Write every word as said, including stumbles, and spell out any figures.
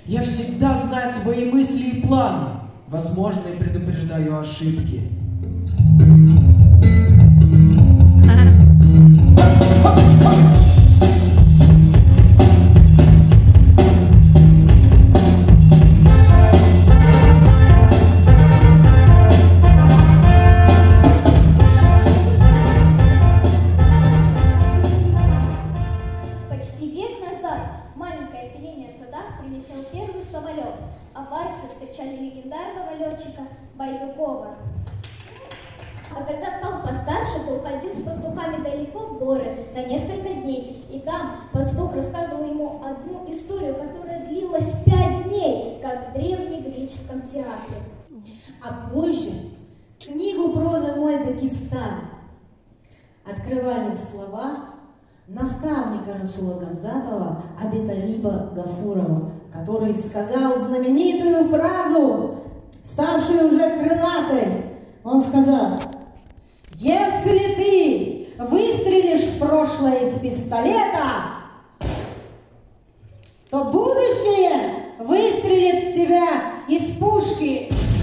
Я всегда знаю твои мысли и планы. Возможно, и предупреждаю ошибки. Почти век назад в маленькое селение Цадах прилетел первый самолет. Аварийцы встречали легендарного летчика Байдукова. А когда стал постарше, то уходил с пастухами далеко в горы на несколько дней. И там пастух рассказывал ему одну историю, которая длилась пять дней, как в древнегреческом театре. А позже книгу прозы «Мой Дагестан» открывали слова наставника Расула Гамзатова Абиталиба Гафурова, который сказал знаменитую фразу, ставшую уже крылатой. Он сказал: «Если ты выстрелишь в прошлое из пистолета, то будущее выстрелит в тебя из пушки».